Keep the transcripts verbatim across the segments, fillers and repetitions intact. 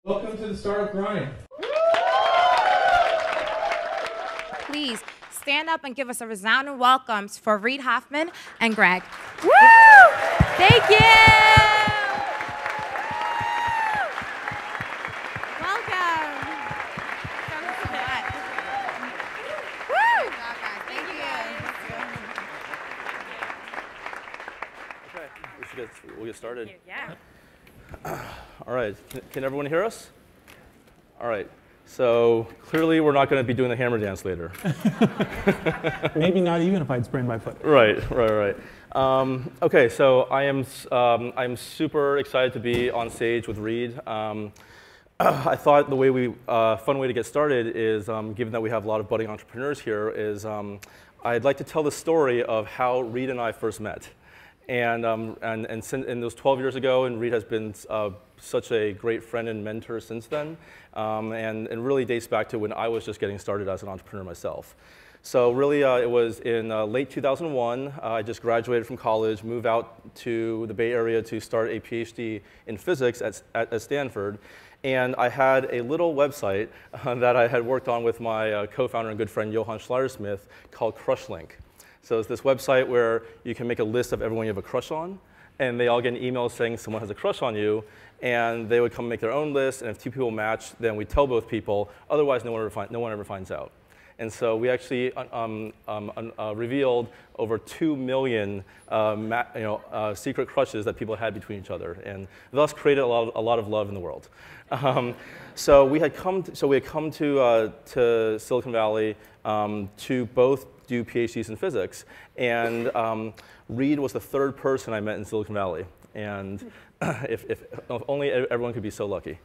Welcome to the Startup Grind. Please stand up and give us a resounding welcomes for Reid Hoffman and Greg. Woo! Thank you! Welcome. Woo! Thank you. Okay, we should get, we'll get started. Yeah. All right, can, can everyone hear us? All right, so clearly we're not going to be doing the hammer dance later. Maybe not even if I'd sprained my foot. Right, right, right. Um, okay, so I am um, I'm super excited to be on stage with Reid. Um, I thought the way we uh, fun way to get started is, um, given that we have a lot of budding entrepreneurs here, is um, I'd like to tell the story of how Reid and I first met. And, um, and, and, since, and it was twelve years ago, and Reid has been uh, such a great friend and mentor since then, um, and, and really dates back to when I was just getting started as an entrepreneur myself. So really, uh, it was in uh, late two thousand one, uh, I just graduated from college, moved out to the Bay Area to start a P H D in physics at, at, at Stanford, and I had a little website uh, that I had worked on with my uh, co-founder and good friend Johann Schleier-Smith called CrushLink. So it's this website where you can make a list of everyone you have a crush on, and they all get an email saying someone has a crush on you, and they would come make their own list, and if two people match, then we tell both people. Otherwise, no one ever, find, no one ever finds out. And so we actually um, um, uh, revealed over two million uh, ma you know, uh, secret crushes that people had between each other, and thus created a lot of, a lot of love in the world. Um, so we had come to, so we had come to, uh, to Silicon Valley um, to both do P H Ds in physics, and um, Reid was the third person I met in Silicon Valley, and if, if, if only everyone could be so lucky.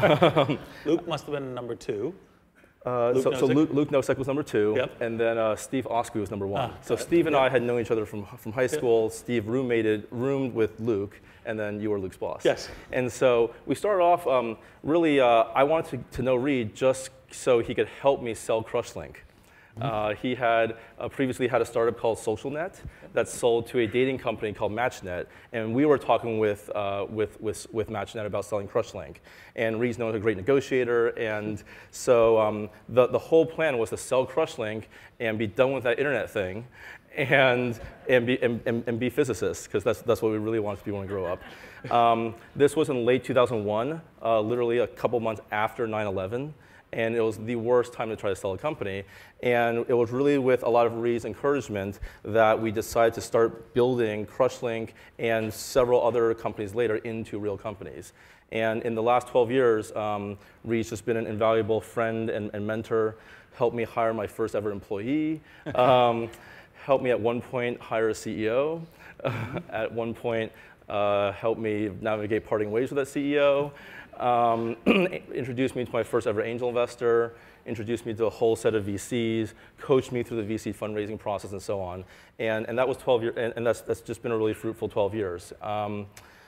Luke must have been number two. Uh, Luke so, so Nosek? Luke, Luke Nosek was number two, Yep. and then uh, Steve Oskey was number one. Ah, so got it. Steve and Yep. I had known each other from, from high school. Yep. Steve roommated, roomed with Luke, and then you were Luke's boss. Yes. And so we started off, um, really, uh, I wanted to, to know Reid just so he could help me sell CrushLink. Uh, he had uh, previously had a startup called SocialNet that sold to a dating company called MatchNet, and we were talking with uh, with, with with MatchNet about selling CrushLink. And Reid's known as a great negotiator, and so um, the the whole plan was to sell CrushLink and be done with that internet thing, and and be and, and, and be physicists, because that's that's what we really wanted to be when we grow up. Um, this was in late two thousand one, uh, literally a couple months after nine eleven. And it was the worst time to try to sell a company. And it was really with a lot of Reid's encouragement that we decided to start building CrushLink and several other companies later into real companies. And in the last twelve years, um, Reid's just been an invaluable friend and, and mentor, helped me hire my first ever employee, um, helped me at one point hire a C E O, at one point uh, helped me navigate parting ways with that C E O. Um, introduced me to my first ever angel investor, introduced me to a whole set of V Cs, coached me through the V C fundraising process and so on. And, and that was twelve years, and, and that's, that's just been a really fruitful twelve years. Um,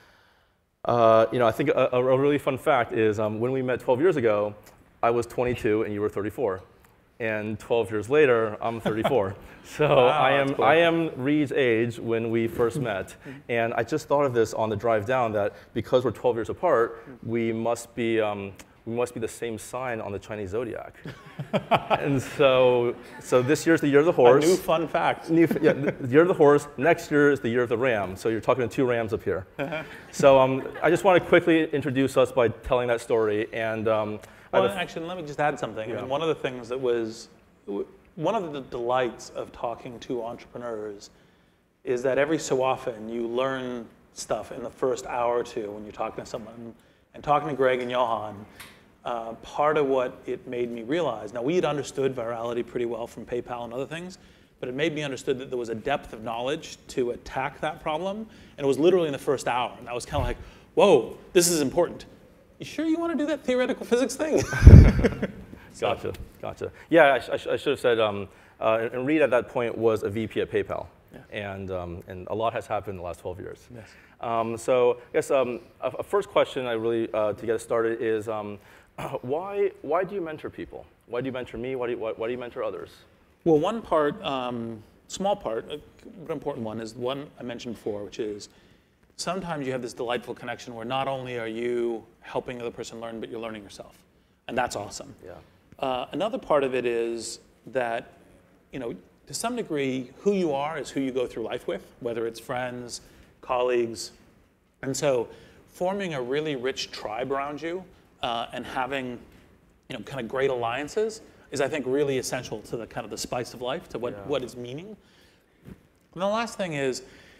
uh, you know, I think a, a really fun fact is um, when we met twelve years ago, I was twenty-two and you were thirty-four. And twelve years later, I'm thirty-four. So wow, I am cool. I am Reid's age when we first met, and I just thought of this on the drive down that because we're twelve years apart, we must be um, we must be the same sign on the Chinese zodiac. And so so this year's the year of the horse. A new fun fact. New, yeah, the year of the horse. Next year is the year of the ram. So you're talking to two rams up here. So um, I just want to quickly introduce us by telling that story and. Um, Well, actually, let me just add something. Yeah. I mean, one of the things that was, one of the delights of talking to entrepreneurs is that every so often you learn stuff in the first hour or two when you're talking to someone. And talking to Greg and Johann, uh, part of what it made me realize, now we had understood virality pretty well from PayPal and other things, but it made me understood that there was a depth of knowledge to attack that problem. And it was literally in the first hour. And I was kind of like, whoa, this is important. You sure you want to do that theoretical physics thing? Gotcha, gotcha. Yeah, I, I, sh I should have said, um, uh, and Reid at that point was a V P at PayPal. Yeah. And, um, and a lot has happened in the last twelve years. Yes. Um, so I guess um, a, a first question I really, uh, to get us started is, um, why, why do you mentor people? Why do you mentor me? Why do you, why, why do you mentor others? Well, one part, um, small part, but important one, is the one I mentioned before, which is sometimes you have this delightful connection where not only are you helping the other person learn, but you're learning yourself. And that's awesome. Yeah. Uh, another part of it is that, you know, to some degree, who you are is who you go through life with, whether it's friends, colleagues. And so forming a really rich tribe around you uh, and having, you know, kind of great alliances is, I think, really essential to the kind of the spice of life, to what, yeah. what is meaning. And the last thing is,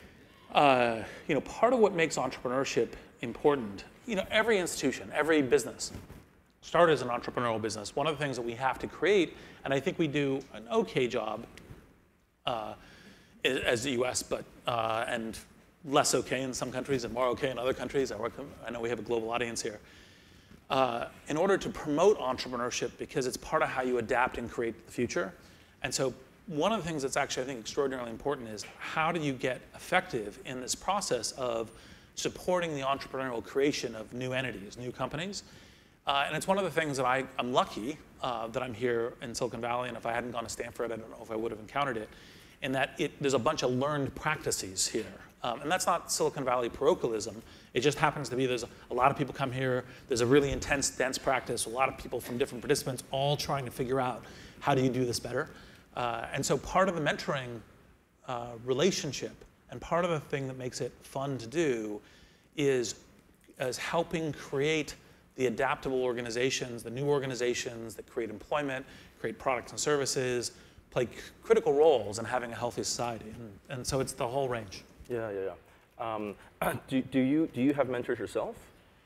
uh, you know, part of what makes entrepreneurship important, you know, every institution, every business started as an entrepreneurial business. One of the things that we have to create, and I think we do an okay job uh, as the U S, but uh, and less okay in some countries and more okay in other countries. I, work, I know we have a global audience here. Uh, in order to promote entrepreneurship, because it's part of how you adapt and create the future. And so one of the things that's actually, I think, extraordinarily important is how do you get effective in this process of supporting the entrepreneurial creation of new entities, new companies. Uh, and it's one of the things that I, I'm lucky uh, that I'm here in Silicon Valley, and if I hadn't gone to Stanford, I don't know if I would have encountered it, in that it, there's a bunch of learned practices here. Um, and that's not Silicon Valley parochialism. It just happens to be there's a, a lot of people come here, there's a really intense, dense practice, a lot of people from different participants all trying to figure out how do you do this better. Uh, and so part of the mentoring uh, relationship and part of the thing that makes it fun to do is, is helping create the adaptable organizations, the new organizations that create employment, create products and services, play critical roles in having a healthy society. And, and so it's the whole range. Yeah, yeah, yeah. Um, do, do, you, do you have mentors yourself?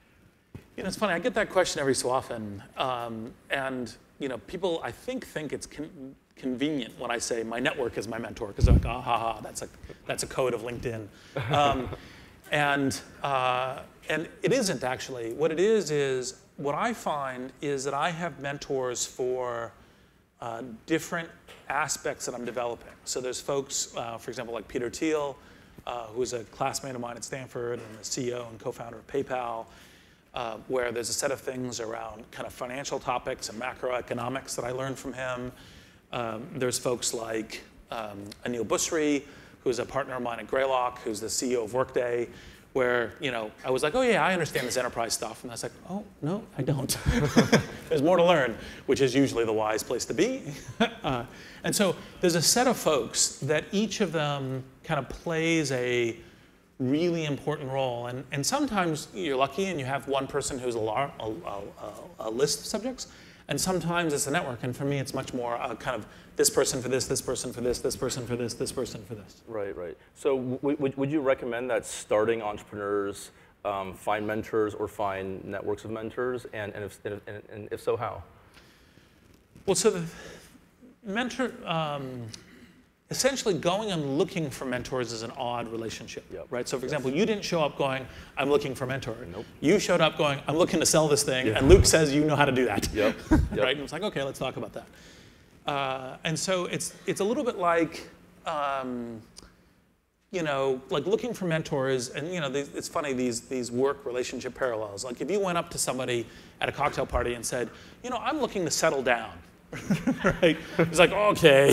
You know, it's funny, I get that question every so often. Um, and, you know, people, I think, think it's con convenient when I say my network is my mentor, because they're like, ah, ha, ha, that's a, that's a code of LinkedIn. Um, and, uh, and it isn't, actually. What it is is, what I find is that I have mentors for uh, different aspects that I'm developing. So there's folks, uh, for example, like Peter Thiel, uh, who's a classmate of mine at Stanford and the C E O and co-founder of PayPal, uh, where there's a set of things around kind of financial topics and macroeconomics that I learned from him. Um, there's folks like um, Anil Busri, who's a partner of mine at Greylock, who's the C E O of Workday, where, you know, I was like, oh yeah, I understand this enterprise stuff. And I was like, oh, no, I don't. There's more to learn, which is usually the wise place to be. uh, and so there's a set of folks that each of them kind of plays a really important role. And, and sometimes you're lucky and you have one person who's a, lar a, a, a list of subjects. And sometimes it's a network. And for me, it's much more uh, kind of this person for this, this person for this, this person for this, this person for this. Right, right. So would, would you recommend that starting entrepreneurs um, find mentors or find networks of mentors? And, and, if, and, and if so, how? Well, so the mentor, um, essentially going and looking for mentors is an odd relationship, yep. right? So for yes. example, you didn't show up going, I'm looking for a mentor. Nope. You showed up going, I'm looking to sell this thing, yeah. and Luke says you know how to do that. Yep. Yep. Right? And it's like, okay, let's talk about that. Uh, and so it's, it's a little bit like, um, you know, like looking for mentors, and you know, these, it's funny, these, these work relationship parallels. Like if you went up to somebody at a cocktail party and said, you know, I'm looking to settle down. Right? He's like, okay.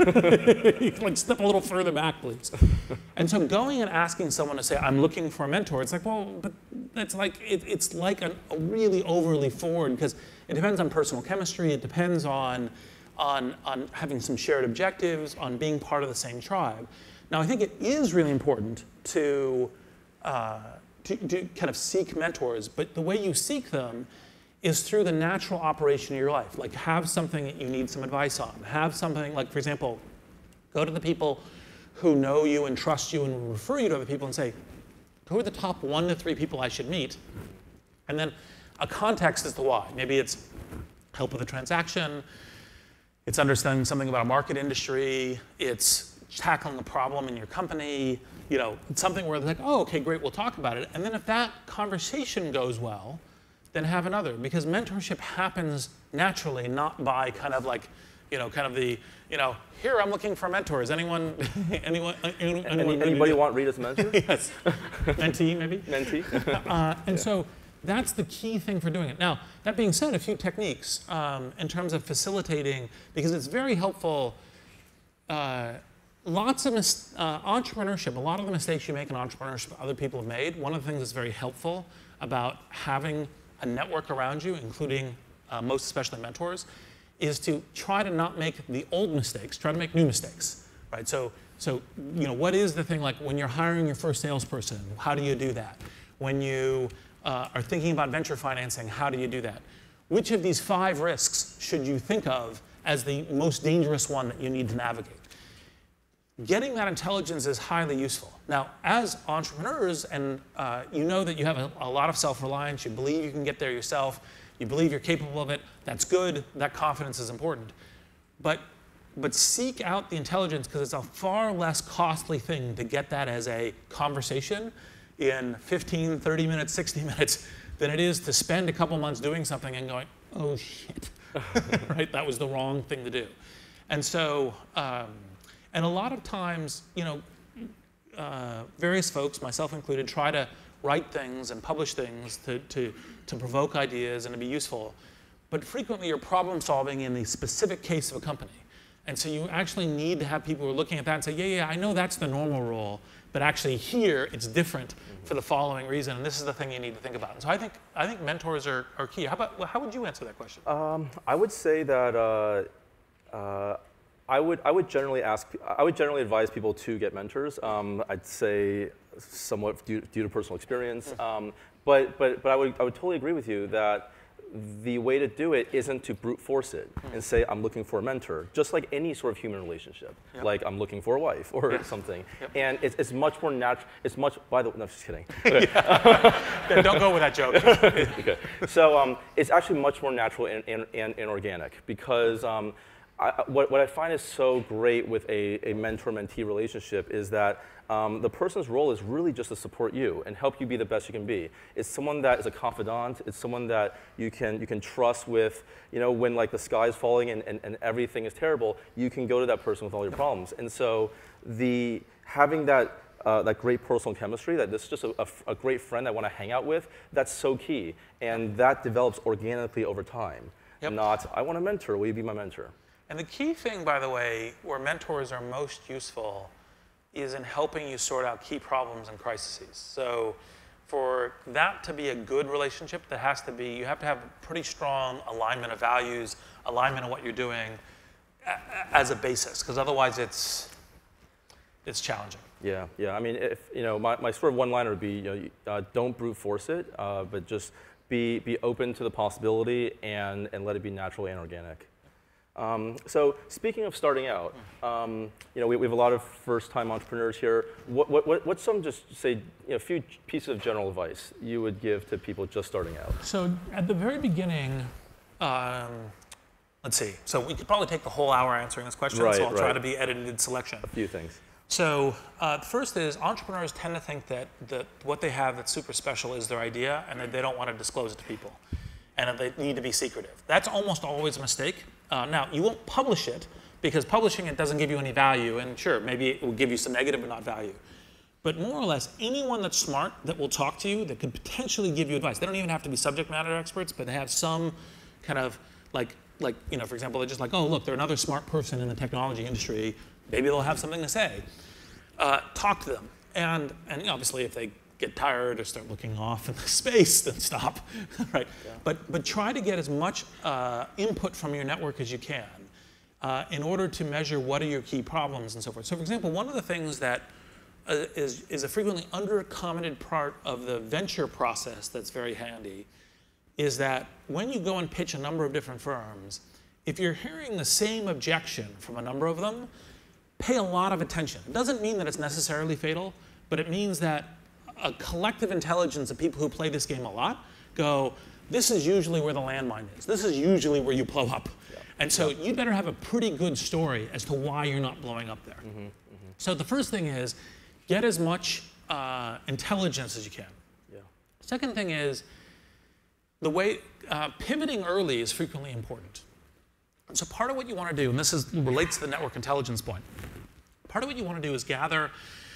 You can like step a little further back, please. And so going and asking someone to say, I'm looking for a mentor, it's like, well, but it's like, it, it's like a, a really overly forward, because it depends on personal chemistry, it depends on, on, on having some shared objectives, on being part of the same tribe. Now, I think it is really important to, uh, to, to kind of seek mentors, but the way you seek them is through the natural operation of your life. Like have something that you need some advice on. Have something, like for example, go to the people who know you and trust you and will refer you to other people and say, who are the top one to three people I should meet? And then a context as to why. Maybe it's help with a transaction, it's understanding something about a market industry, it's tackling a problem in your company, you know, it's something where they're like, oh, okay, great, we'll talk about it. And then if that conversation goes well, then have another, because mentorship happens naturally, not by kind of like, you know, kind of the, you know, here I'm looking for mentors. Anyone, anyone, anyone Any, anybody want Reid as a mentor? Yes, mentee maybe. Mentee. uh, and yeah. so that's the key thing for doing it. Now, that being said, a few techniques um, in terms of facilitating, because it's very helpful. Uh, lots of mis uh, entrepreneurship, a lot of the mistakes you make in entrepreneurship other people have made. One of the things that's very helpful about having a network around you, including uh, most especially mentors, is to try to not make the old mistakes, try to make new mistakes, right? So, so you know, what is the thing, like when you're hiring your first salesperson, how do you do that? When you uh, are thinking about venture financing, how do you do that? Which of these five risks should you think of as the most dangerous one that you need to navigate? Getting that intelligence is highly useful. Now, as entrepreneurs, and uh, you know that you have a, a lot of self-reliance, you believe you can get there yourself, you believe you're capable of it, that's good, that confidence is important. But, but seek out the intelligence, because it's a far less costly thing to get that as a conversation in fifteen, thirty minutes, sixty minutes, than it is to spend a couple months doing something and going, oh shit, right? That was the wrong thing to do. And so, um, and a lot of times, you know, uh, various folks, myself included, try to write things and publish things to, to, to provoke ideas and to be useful. But frequently you're problem solving in the specific case of a company. And so you actually need to have people who are looking at that and say, yeah, yeah, I know that's the normal role, but actually here it's different for the following reason, and this is the thing you need to think about. And so I think, I think mentors are, are key. How about, how would you answer that question? Um, I would say that uh, uh, I would, I would generally ask, I would generally advise people to get mentors. Um, I'd say somewhat due, due to personal experience, mm-hmm. um, but, but, but I would, I would totally agree with you that the way to do it isn't to brute force it mm-hmm. and say, I'm looking for a mentor, just like any sort of human relationship, yep. like I'm looking for a wife or yes. something. Yep. And it's, it's much more natural, it's much, by the way, no, I'm just kidding. Okay. Yeah, don't go with that joke. Okay. So um, it's actually much more natural and, and, and, and organic, because um, I, what, what I find is so great with a, a mentor-mentee relationship is that um, the person's role is really just to support you and help you be the best you can be. It's someone that is a confidant. It's someone that you can, you can trust with, you know, when like the sky is falling and, and, and everything is terrible, you can go to that person with all your problems. And so the, having that, uh, that great personal chemistry, that this is just a, a, a great friend I want to hang out with, that's so key. And that develops organically over time. Yep. Not, I want a mentor, will you be my mentor? And the key thing, by the way, where mentors are most useful is in helping you sort out key problems and crises. So for that to be a good relationship, that has to be, you have to have a pretty strong alignment of values, alignment of what you're doing as a basis, because otherwise it's, it's challenging. Yeah, yeah. I mean, if, you know, my, my sort of one-liner would be, you know, uh, don't brute force it, uh, but just be, be open to the possibility and, and let it be natural and organic. Um, so speaking of starting out, um, you know, we, we have a lot of first-time entrepreneurs here. What, what, what's some, just say, you know, a few pieces of general advice you would give to people just starting out? So at the very beginning, um, let's see. So we could probably take the whole hour answering this question, right, so I'll right. try to be edited selection. A few things. So uh, the first is entrepreneurs tend to think that, that what they have that's super special is their idea, and that they don't want to disclose it to people, and that they need to be secretive. That's almost always a mistake. Uh, now, you won't publish it, because publishing it doesn't give you any value, and sure, maybe it will give you some negative but not value. But more or less, anyone that's smart that will talk to you, that could potentially give you advice, they don't even have to be subject matter experts, but they have some kind of, like, like you know, for example, they're just like, oh, look, they're another smart person in the technology industry, maybe they'll have something to say. Uh, talk to them, and, and you know, obviously if they get tired or start looking off into space, then stop, right? Yeah. But, but try to get as much uh, input from your network as you can uh, in order to measure what are your key problems and so forth. So for example, one of the things that uh, is, is a frequently under-commented part of the venture process that's very handy is that when you go and pitch a number of different firms, if you're hearing the same objection from a number of them, pay a lot of attention. It doesn't mean that it's necessarily fatal, but it means that a collective intelligence of people who play this game a lot go, this is usually where the landmine is. This is usually where you blow up. Yeah. And so yeah. you better have a pretty good story as to why you're not blowing up there. Mm-hmm, mm-hmm. So the first thing is, get as much uh, intelligence as you can. Yeah. Second thing is, the way, uh, pivoting early is frequently important. So part of what you want to do, and this is, relates to the network intelligence point, part of what you want to do is gather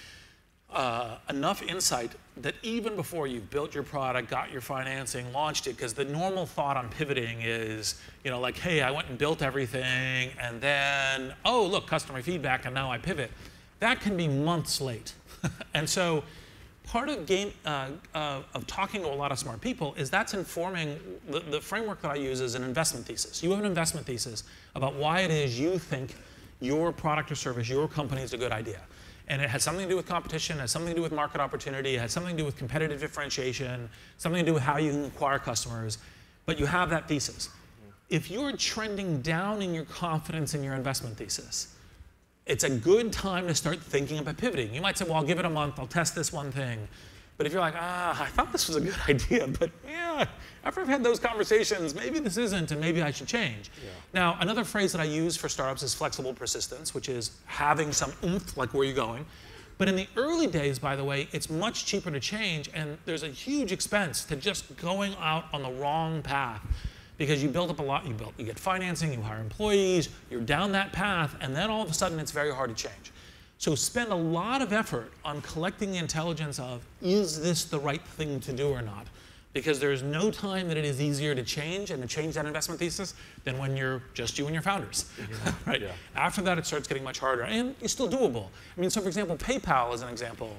Uh, enough insight that even before you've built your product, got your financing, launched it, because the normal thought on pivoting is, you know, like, hey, I went and built everything, and then, oh, look, customer feedback, and now I pivot. that can be months late. And so part of game uh, uh, of talking to a lot of smart people is that's informing the, the framework that I use is an investment thesis. You have an investment thesis about why it is you think your product or service, your company is a good idea. And it has something to do with competition, it has something to do with market opportunity, it has something to do with competitive differentiation, something to do with how you can acquire customers, but you have that thesis. If you're trending down in your confidence in your investment thesis, it's a good time to start thinking about pivoting. You might say, well, I'll give it a month, I'll test this one thing. But if you're like, ah, I thought this was a good idea, but yeah, after I've had those conversations, maybe this isn't, and maybe I should change. Yeah. Now, another phrase that I use for startups is flexible persistence, which is having some oomph, like where you're going. But in the early days, by the way, it's much cheaper to change, and there's a huge expense to just going out on the wrong path. Because you build up a lot, you build, you get financing, you hire employees, you're down that path, and then all of a sudden it's very hard to change. So spend a lot of effort on collecting the intelligence of, is this the right thing to do or not? Because there's no time that it is easier to change and to change that investment thesis than when you're just you and your founders, yeah. right? Yeah. After that, it starts getting much harder, and it's still doable. I mean, so for example, PayPal is an example.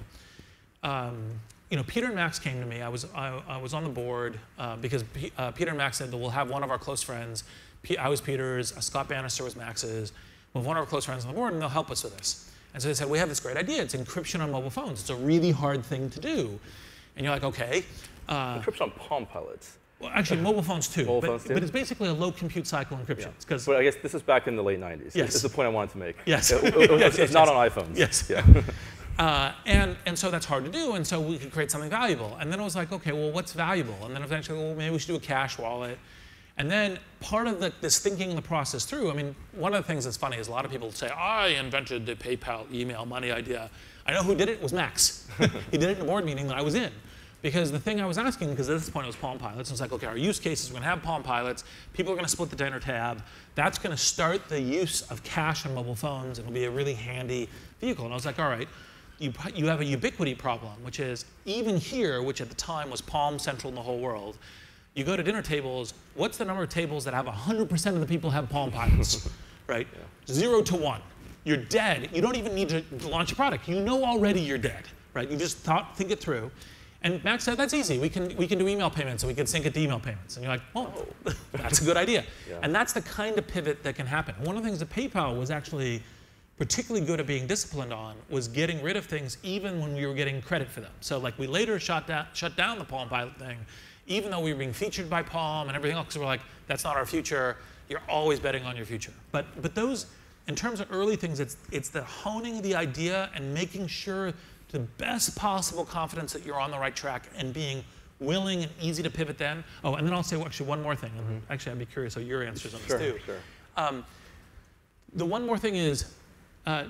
Um, You know, Peter and Max came to me. I was I, I was on the board uh, because P, uh, Peter and Max said that we'll have one of our close friends. P, I was Peter's. Uh, Scott Bannister was Max's. We'll have one of our close friends on the board, and they'll help us with this. And so they said, we have this great idea. It's encryption on mobile phones. It's a really hard thing to do. And you're like, okay. Uh, encryption on Palm Pilots. Well, actually, mobile phones too. Mobile but, phones too? But it's basically a low compute cycle encryption. Yeah. But I guess this is back in the late nineties. Yes. This is the point I wanted to make. Yes. It, it, it, yes, it's yes, not yes. on iPhones. Yes. Yeah. Uh, and, and so that's hard to do, and so we could create something valuable. And then it was like, okay, well, what's valuable? And then eventually, well, maybe we should do a cash wallet. And then part of the, this thinking the process through, I mean, one of the things that's funny is a lot of people say, I invented the PayPal email money idea. I know who did it, it was Max. He did it in a board meeting that I was in. Because the thing I was asking, because at this point it was Palm Pilots, it was like, okay, our use cases, we're going to have Palm Pilots, people are going to split the dinner tab, that's going to start the use of cash on mobile phones, and it'll be a really handy vehicle. And I was like, all right, you, you have a ubiquity problem, which is even here, which at the time was Palm Central in the whole world, you go to dinner tables, what's the number of tables that have one hundred percent of the people have Palm Pilots, right? Yeah. Zero to one. You're dead. You don't even need to launch a product. You know already you're dead, right? You just thought, think it through. And Max said, that's easy. We can, we can do email payments, and we can sync it to email payments. And you're like, oh, that's a good idea. Yeah. And that's the kind of pivot that can happen. One of the things that PayPal was actually particularly good at being disciplined on was getting rid of things even when we were getting credit for them. So like we later shut down, shut down the Palm Pilot thing, even though we were being featured by Palm and everything else, because we're like, that's not our future. You're always betting on your future. But, but those, in terms of early things, it's, it's the honing the idea and making sure to the best possible confidence that you're on the right track and being willing and easy to pivot then. Oh, and then I'll say well, actually one more thing. Mm-hmm. Actually, I'd be curious of your answers on sure, this too. Sure. Um, the one more thing is uh,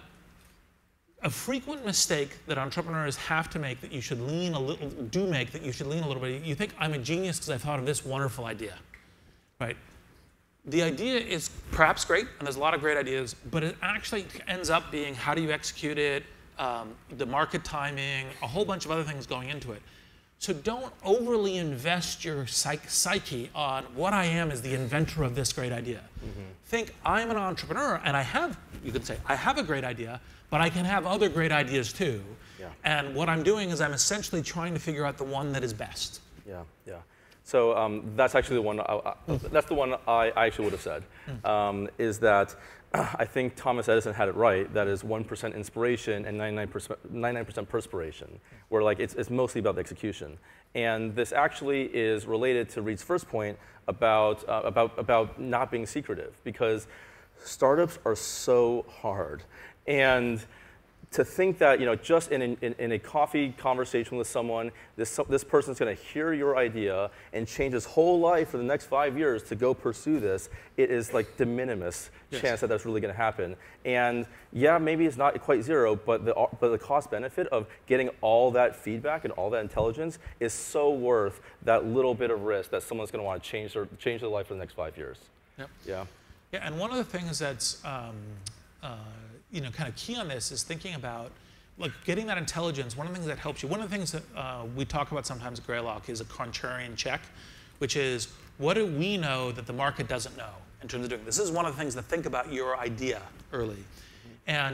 a frequent mistake that entrepreneurs have to make that you should lean a little, do make that you should lean a little bit. You think I'm a genius because I thought of this wonderful idea, right? The idea is perhaps great, and there's a lot of great ideas, but it actually ends up being how do you execute it, um, the market timing, a whole bunch of other things going into it. So don't overly invest your psych psyche on what I am as the inventor of this great idea. Mm-hmm. Think I'm an entrepreneur, and I have, you could say, I have a great idea, but I can have other great ideas too. Yeah. And what I'm doing is I'm essentially trying to figure out the one that is best. Yeah, yeah. So um, that's actually the one. I, I, that's the one I, I actually would have said. Um, is that uh, I think Thomas Edison had it right. That is one percent inspiration and ninety-nine percent perspiration. Where like it's it's mostly about the execution. And this actually is related to Reid's first point about uh, about about not being secretive, because startups are so hard. And to think that, you know, just in, in, in a coffee conversation with someone, this, this person's going to hear your idea and change his whole life for the next five years to go pursue this, it is like de minimis yes. chance that that's really going to happen. And yeah, maybe it's not quite zero, but the, but the cost benefit of getting all that feedback and all that intelligence is so worth that little bit of risk that someone's going to want to change their, change their life for the next five years. Yep. Yeah. Yeah, and one of the things that's, um, uh, you know, kind of key on this is thinking about, like, getting that intelligence. One of the things that helps you, one of the things that uh, we talk about sometimes at Greylock is a contrarian check, which is, what do we know that the market doesn't know in terms of doing this? This is one of the things to think about your idea early. Mm-hmm. And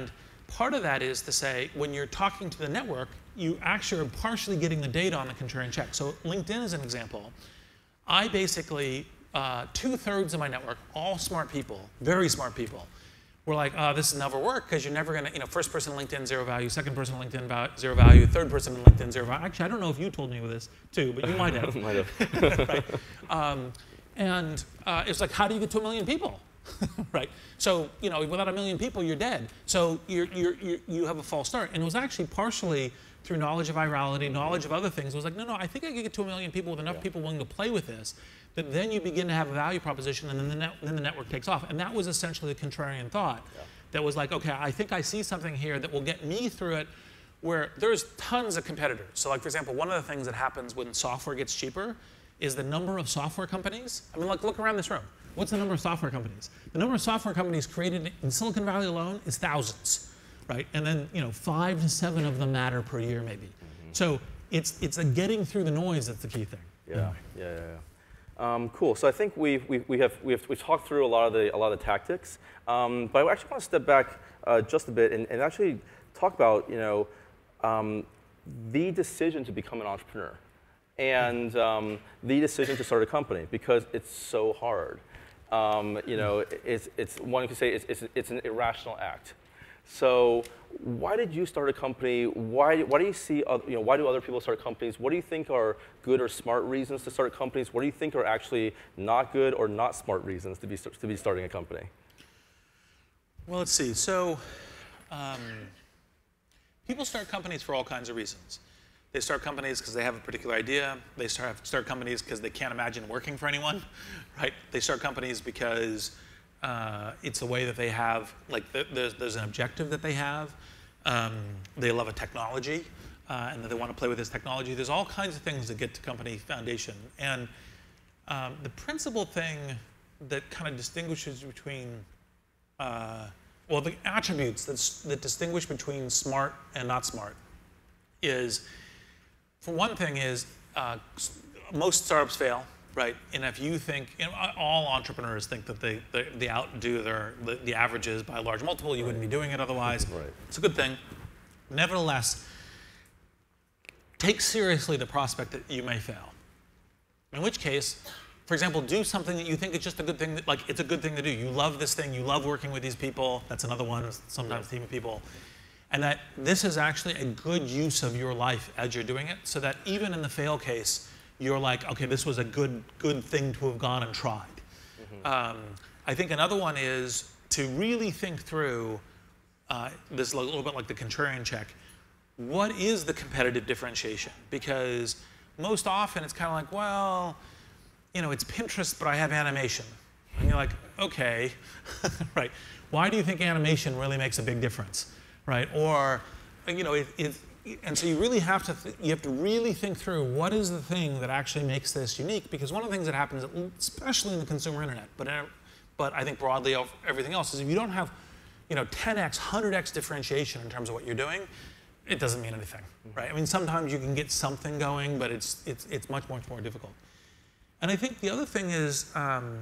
part of that is to say, when you're talking to the network, you actually are partially getting the data on the contrarian check. So LinkedIn is an example. I basically, uh, two-thirds of my network, all smart people, very smart people, were like, oh, this will never work because you're never going to, you know, first person in LinkedIn, zero value, second person in LinkedIn, val zero value, third person in LinkedIn, zero value. Actually, I don't know if you told me this too, but you might have. might have. Right? Um, and uh, it's like, how do you get to a million people? Right? So, you know, without a million people, you're dead. So you're, you're, you're, you have a false start. And it was actually partially through knowledge of virality, knowledge of other things. It was like, no, no, I think I can get to a million people with enough yeah. people willing to play with this, that then you begin to have a value proposition, and then the, net, then the network takes off. And that was essentially the contrarian thought. Yeah. That was like, okay, I think I see something here that will get me through it, where there's tons of competitors. So like, for example, one of the things that happens when software gets cheaper is the number of software companies. I mean, like, look around this room. What's the number of software companies? The number of software companies created in Silicon Valley alone is thousands, right? And then, you know, five to seven of them matter per year, maybe. Mm-hmm. So it's it's a getting through the noise that's the key thing. Yeah, anyway. yeah, yeah. yeah. Um, cool. So I think we we we have we have we've talked through a lot of the a lot of the tactics, um, but I actually want to step back uh, just a bit and, and actually talk about you know um, the decision to become an entrepreneur and um, the decision to start a company, because it's so hard. Um, you know, it's, it's one could say it's, it's, it's an irrational act. So why did you start a company? Why, why do you see, other, you know, why do other people start companies? What do you think are good or smart reasons to start companies? What do you think are actually not good or not smart reasons to be, to be starting a company? Well, let's see. So um, people start companies for all kinds of reasons. They start companies because they have a particular idea. They start, start companies because they can't imagine working for anyone, right? They start companies because uh, it's a way that they have, like th there's, there's an objective that they have. Um, they love a technology, uh, and that they want to play with this technology. There's all kinds of things that get to company foundation. And um, the principal thing that kind of distinguishes between, uh, well, the attributes that's, that distinguish between smart and not smart is, for one thing is, uh, most startups fail, right? And if you think, you know, all entrepreneurs think that they, they, they outdo their, the, the averages by a large multiple. You right. wouldn't be doing it otherwise. Right. It's a good thing. Nevertheless, take seriously the prospect that you may fail. In which case, for example, do something that you think is just a good thing, that, like it's a good thing to do. You love this thing, you love working with these people. That's another one, sometimes a team of people. And that this is actually a good use of your life as you're doing it, so that even in the fail case, you're like, okay, this was a good, good thing to have gone and tried. Mm-hmm. um, I think another one is to really think through, uh, this is a little bit like the contrarian check, what is the competitive differentiation? Because most often it's kind of like, well, you know, it's Pinterest, but I have animation. And you're like, okay, right. Why do you think animation really makes a big difference? Right, or, you know, it, it, and so you really have to, th you have to really think through what is the thing that actually makes this unique, because one of the things that happens, especially in the consumer internet, but, but I think broadly of everything else, is if you don't have, you know, ten X, one hundred X differentiation in terms of what you're doing, it doesn't mean anything, right? I mean, sometimes you can get something going, but it's, it's, it's much, much more difficult. And I think the other thing is, um,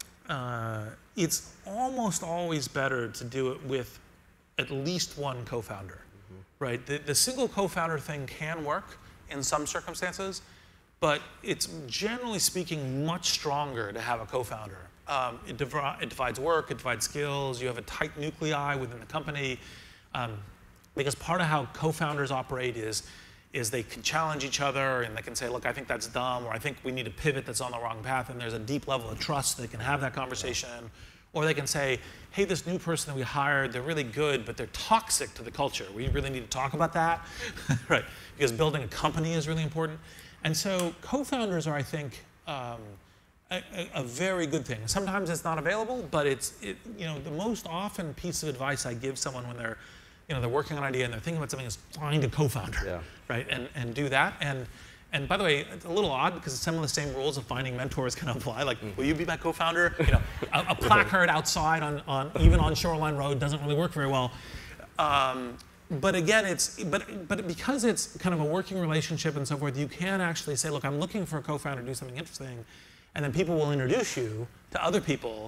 uh, it's almost always better to do it with at least one co-founder, mm-hmm. right? The, the single co-founder thing can work in some circumstances, but it's generally speaking much stronger to have a co-founder. Um, it, div it divides work, it divides skills, you have a tight nuclei within the company, um, because part of how co-founders operate is, is they can challenge each other and they can say, look, I think that's dumb, or I think we need a pivot that's on the wrong path, and there's a deep level of trust, they can have that conversation. Yeah. Or they can say, hey, this new person that we hired, they're really good, but they're toxic to the culture. We really need to talk about that, right? Because building a company is really important. And so co-founders are, I think, um, a, a very good thing. Sometimes it's not available, but it's, it, you know, the most often piece of advice I give someone when they're, you know, they're working on an idea and they're thinking about something is find a co-founder, yeah. right? And, and do that. And, And by the way, it's a little odd because some of the same rules of finding mentors can apply. Like, mm-hmm. will you be my co-founder? You know, a, a placard outside on, on even on Shoreline Road doesn't really work very well. Um, but again, it's but but because it's kind of a working relationship and so forth, you can actually say, look, I'm looking for a co-founder to do something interesting, and then people will introduce you to other people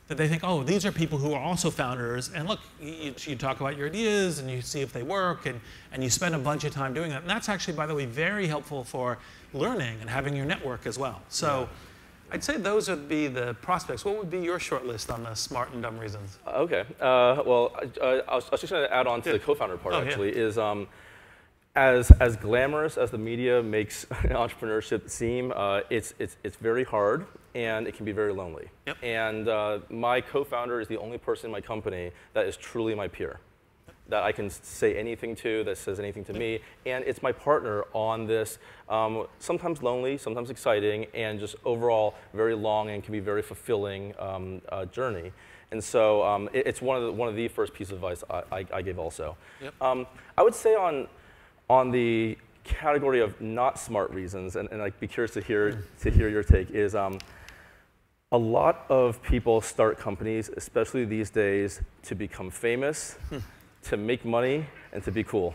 that they think, oh, these are people who are also founders, and look, you, you talk about your ideas, and you see if they work, and, and you spend a bunch of time doing that. And that's actually, by the way, very helpful for learning and having your network as well. So yeah. I'd say those would be the prospects. What would be your short list on the smart and dumb reasons? Okay. Uh, well, I, I, was, I was just going to add on to yeah. the co-founder part, oh, actually, yeah. is um, as, as glamorous as the media makes entrepreneurship seem, uh, it's, it's, it's very hard. And it can be very lonely. Yep. And uh, my co-founder is the only person in my company that is truly my peer, yep. that I can say anything to, that says anything to yep. me. And it's my partner on this, um, sometimes lonely, sometimes exciting, and just overall very long and can be very fulfilling um, uh, journey. And so um, it, it's one of the, one of the first pieces of advice I, I, I gave also. Yep. Um, I would say on, on the category of not smart reasons, and, and I'd be curious to hear, mm. to hear your take, is um, a lot of people start companies, especially these days, to become famous, hmm. to make money, and to be cool.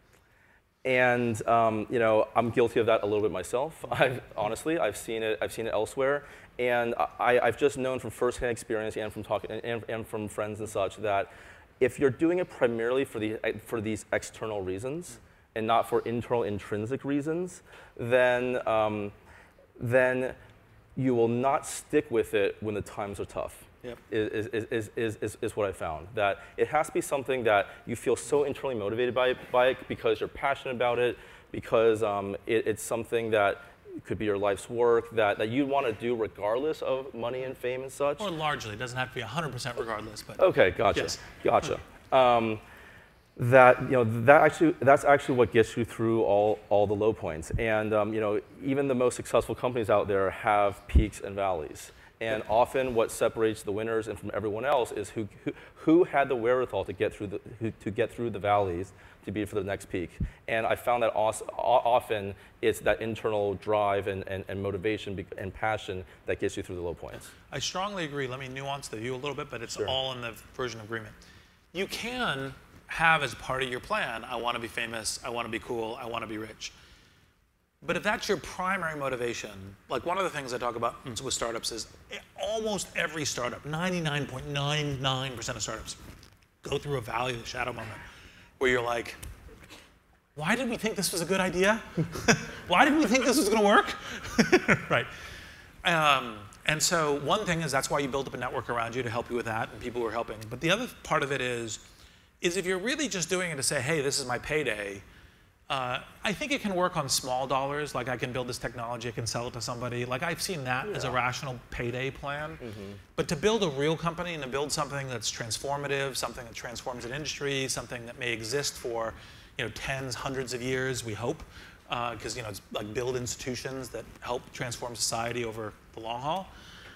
And um, you know, I'm guilty of that a little bit myself. I've, honestly, I've seen it. I've seen it elsewhere, and I, I've just known from firsthand experience and from talking and, and from friends and such that if you're doing it primarily for the for these external reasons and not for internal intrinsic reasons, then um, then you will not stick with it when the times are tough, yep. is, is, is, is, is, is what I found. That it has to be something that you feel so internally motivated by, by it because you're passionate about it, because um, it, it's something that could be your life's work, that, that you want to do regardless of money and fame and such. Or largely, it doesn't have to be one hundred percent regardless. But okay, gotcha, yes. gotcha. Um, that you know that actually that's actually what gets you through all all the low points. And um, you know, even the most successful companies out there have peaks and valleys. And often, what separates the winners and from everyone else is who who, who had the wherewithal to get through the who, to get through the valleys to be for the next peak. And I found that often it's that internal drive and, and, and motivation and passion that gets you through the low points. I strongly agree. Let me nuance the view a little bit, but it's sure. all in the version of agreement. You can have as part of your plan, I want to be famous, I want to be cool, I want to be rich. But if that's your primary motivation, like one of the things I talk about with startups is almost every startup, ninety-nine point nine nine percent of startups, go through a valley of the shadow moment where you're like, why did we think this was a good idea? Why did we think this was going to work? Right. Um, and so one thing is that's why you build up a network around you to help you with that and people who are helping. But the other part of it is, is if you're really just doing it to say, hey, this is my payday, uh, I think it can work on small dollars. Like I can build this technology, I can sell it to somebody. Like I've seen that yeah. as a rational payday plan. Mm-hmm. But to build a real company and to build something that's transformative, something that transforms an industry, something that may exist for you know, tens, hundreds of years, we hope, because uh, you know, it's like build institutions that help transform society over the long haul.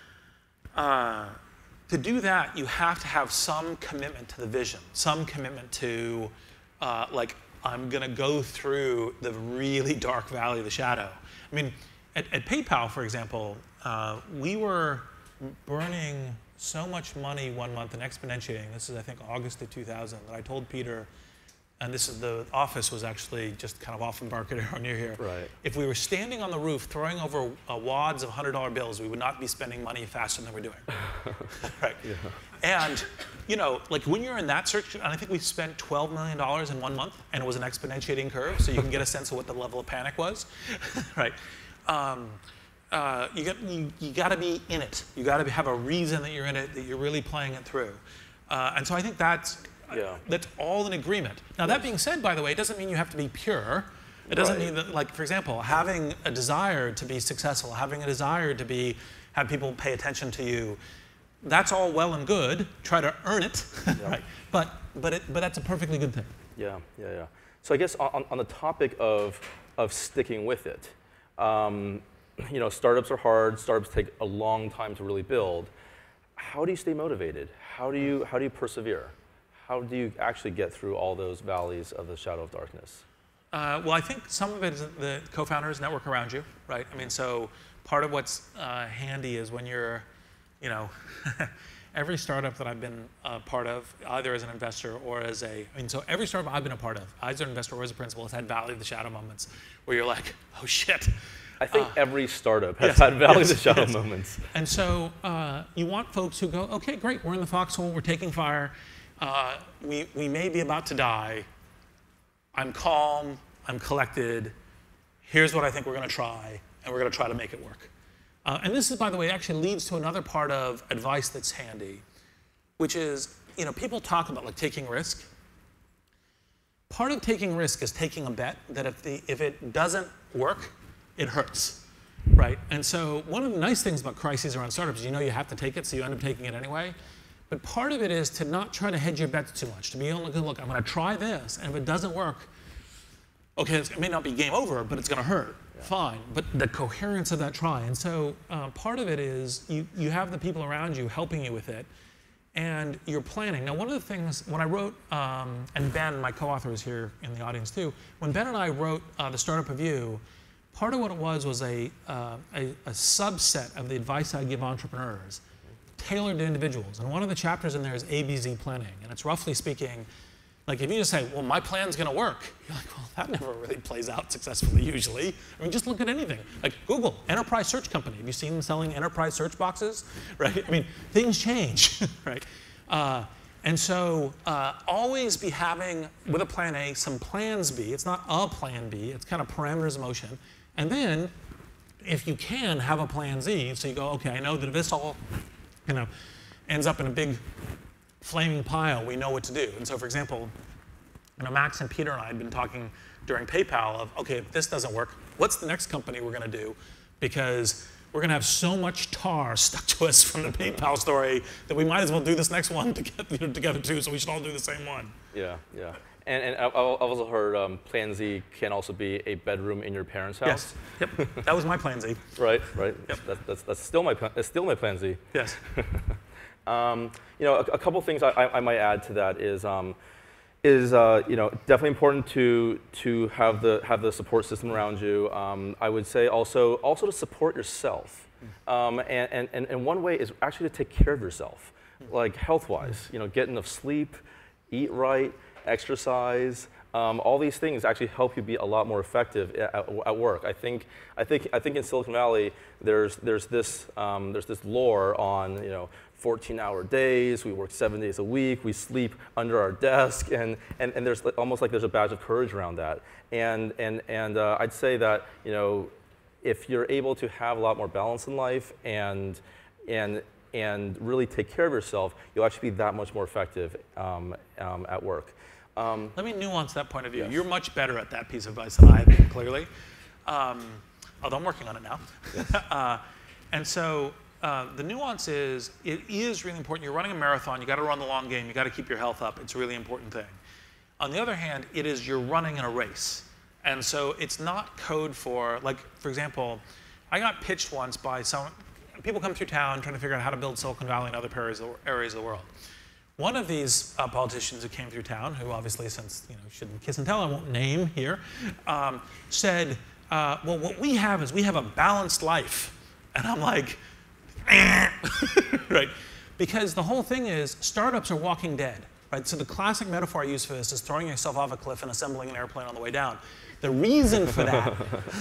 Uh, To do that, you have to have some commitment to the vision, some commitment to, uh, like, I'm going to go through the really dark valley of the shadow. I mean, at, at PayPal, for example, uh, we were burning so much money one month and exponentiating. This is, I think, August of two thousand, that I told Peter, and this is the office was actually just kind of off Embarcadero near here. Right. If we were standing on the roof throwing over uh, wads of one hundred dollar bills, we would not be spending money faster than we're doing. Right. Yeah. And you know, like when you're in that search, and I think we spent twelve million dollars in one month, and it was an exponentiating curve, so you can get a sense of what the level of panic was. Right. Um, uh, you got you, you got to be in it. You got to have a reason that you're in it, that you're really playing it through. Uh, and so I think that's. Yeah. That's all in agreement. Now, yes. that being said, by the way, it doesn't mean you have to be pure. It doesn't right. mean that, like, for example, having a desire to be successful, having a desire to be, have people pay attention to you, that's all well and good. Try to earn it, yeah. right? But, but, it, but that's a perfectly good thing. Yeah, yeah, yeah. So I guess on, on the topic of, of sticking with it, um, you know, startups are hard. Startups take a long time to really build. How do you stay motivated? How do you, how do you persevere? How do you actually get through all those valleys of the shadow of darkness? Uh, well, I think some of it is the co-founders network around you, right? I mean, so part of what's uh, handy is when you're, you know, every startup that I've been a part of, either as an investor or as a, I mean, so every startup I've been a part of, either as an investor or as a principal, has had valley of the shadow moments where you're like, oh shit, I think uh, every startup has yes, had Valley yes, of the Shadow yes. moments. And so uh, you want folks who go, okay, great, we're in the foxhole, we're taking fire, uh, we, we may be about to die, I'm calm, I'm collected, here's what I think we're going to try, and we're going to try to make it work. Uh, and this is, by the way, actually leads to another part of advice that's handy, which is, you know, people talk about like taking risk. Part of taking risk is taking a bet that if, the, if it doesn't work, it hurts, right? And so one of the nice things about crises around startups is you know you have to take it, so you end up taking it anyway. But part of it is to not try to hedge your bets too much, to be able to go, look, I'm going to try this, and if it doesn't work, okay, it may not be game over, but it's going to hurt. Yeah. Fine, but the coherence of that try. And so uh, part of it is you, you have the people around you helping you with it, and you're planning. Now, one of the things, when I wrote, um, and Ben, my co-author, is here in the audience too, when Ben and I wrote uh, the Startup Review, part of what it was was a, uh, a, a subset of the advice I give entrepreneurs, tailored to individuals. And one of the chapters in there is A B Z planning. And it's roughly speaking, like if you just say, well, my plan's going to work, you're like, well, that never really plays out successfully usually. I mean, just look at anything. Like Google, enterprise search company. Have you seen them selling enterprise search boxes? Right? I mean, things change, right? Uh, and so uh, always be having, with a plan A, some plans B. It's not a plan B. It's kind of parameters of motion. And then, if you can, have a plan Z. So you go, OK, I know that if this all you know, ends up in a big flaming pile, we know what to do. And so, for example, you know, Max and Peter and I had been talking during PayPal of, OK, if this doesn't work, what's the next company we're going to do? Because we're going to have so much tar stuck to us from the PayPal story that we might as well do this next one together, you know, together too, so we should all do the same one. Yeah, yeah. And, and I've also heard um, Plan Z can also be a bedroom in your parents' house. Yes. Yep. That was my Plan Z. Right. Right. Yep. That's, that's that's still my that's still my Plan Z. Yes. um, you know, a, a couple things I, I, I might add to that is um, is uh, you know definitely important to to have the have the support system around you. Um, I would say also also to support yourself. Um, and, and and one way is actually to take care of yourself, like health-wise. You know, get enough sleep, eat right, exercise, um, all these things actually help you be a lot more effective at, at work. I think, I think, I think in Silicon Valley, there's there's this um, there's this lore on you know fourteen-hour days. We work seven days a week. We sleep under our desk, and and and there's almost like there's a badge of courage around that. And and and uh, I'd say that you know if you're able to have a lot more balance in life and and and really take care of yourself, you'll actually be that much more effective um, um, at work. Um, Let me nuance that point of view. Yes. You're much better at that piece of advice than I am, clearly. Um, although I'm working on it now. Yes. uh, and so uh, the nuance is, it is really important. You're running a marathon. You got to run the long game. You got to keep your health up. It's a really important thing. On the other hand, it is you're running in a race. And so it's not code for, like, for example, I got pitched once by some, people come through town trying to figure out how to build Silicon Valley and other areas of, areas of the world. One of these uh, politicians who came through town, who obviously, since you know shouldn't kiss and tell, I won't name here, um, said, uh, well, what we have is we have a balanced life. And I'm like, eh. Right? Because the whole thing is startups are walking dead. Right? So the classic metaphor I use for this is throwing yourself off a cliff and assembling an airplane on the way down. The reason for that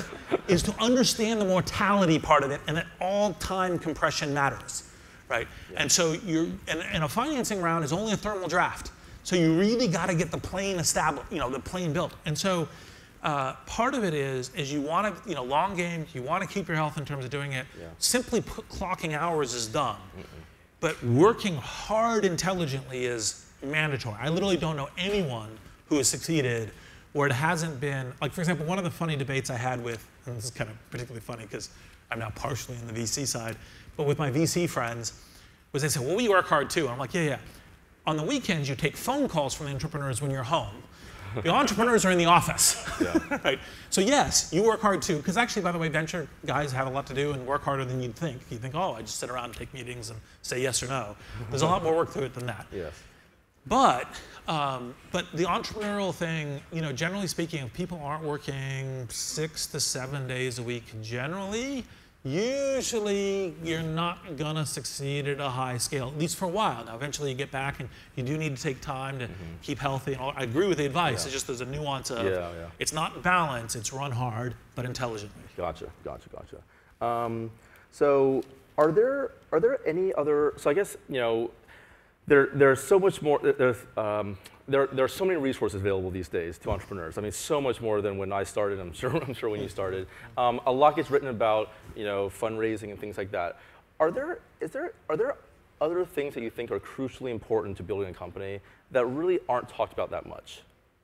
is to understand the mortality part of it, and that all time compression matters, right? Yeah. And so you're, and, and a financing round is only a thermal draft. So you really got to get the plane established, you know, the plane built. And so uh, part of it is, is you want to, you know, long game, you want to keep your health in terms of doing it. Yeah. Simply put, clocking hours is dumb. Mm-mm. But working hard intelligently is mandatory. I literally don't know anyone who has succeeded where it hasn't been, like for example, one of the funny debates I had with, and this is kind of particularly funny because I'm now partially in the V C side, but with my V C friends, was they said, well, we work hard too. And I'm like, yeah, yeah. On the weekends, you take phone calls from the entrepreneurs when you're home. The entrepreneurs are in the office, yeah. Right? So yes, you work hard too, because actually, by the way, venture guys have a lot to do and work harder than you'd think. You think, oh, I just sit around and take meetings and say yes or no. There's a lot more work to it than that. Yes. But, um, but the entrepreneurial thing, you know, generally speaking, if people aren't working six to seven days a week, generally, usually you're not going to succeed at a high scale, at least for a while. Now, eventually you get back, and you do need to take time to mm-hmm. keep healthy. And all. I agree with the advice. Yeah. It's just there's a nuance of, yeah, yeah. it's not balance, it's run hard, but intelligently. Gotcha, gotcha, gotcha. Um, so are there, are there any other, so I guess, you know, there, there's so much more, there's, um, there, there are so many resources available these days to entrepreneurs. I mean, so much more than when I started, I'm sure, I'm sure when you started. Um, a lot gets written about, you know, fundraising and things like that. Are there, is there, are there other things that you think are crucially important to building a company that really aren't talked about that much?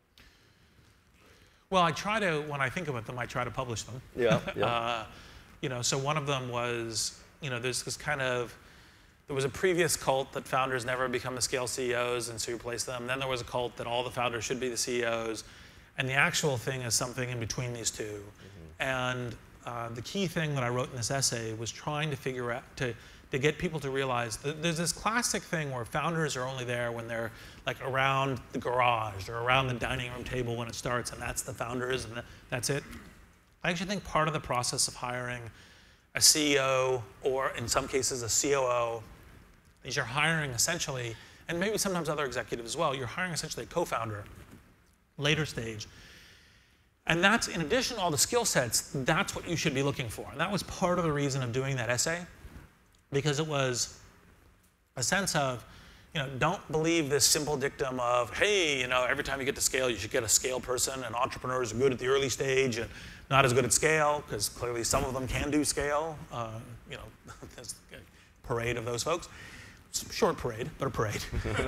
Well, I try to, when I think about them, I try to publish them. Yeah, yeah. uh, you know, so one of them was, you know, there's this kind of, there was a previous cult that founders never become the scale C E Os, and so you replace them. Then there was a cult that all the founders should be the C E Os. And the actual thing is something in between these two. Mm-hmm. And uh, the key thing that I wrote in this essay was trying to figure out, to, to get people to realize that there's this classic thing where founders are only there when they're like around the garage or around the dining room table when it starts, and that's the founders, and that's it. I actually think part of the process of hiring a C E O, or in some cases a C O O, is you're hiring essentially, and maybe sometimes other executives as well, you're hiring essentially a co-founder, later stage. And that's, in addition to all the skill sets, that's what you should be looking for. And that was part of the reason of doing that essay, because it was a sense of, you know, don't believe this simple dictum of, hey, you know, every time you get to scale, you should get a scale person, and entrepreneurs are good at the early stage and not as good at scale, because clearly some of them can do scale. Uh, you know, there's a parade of those folks. Short parade, but a parade.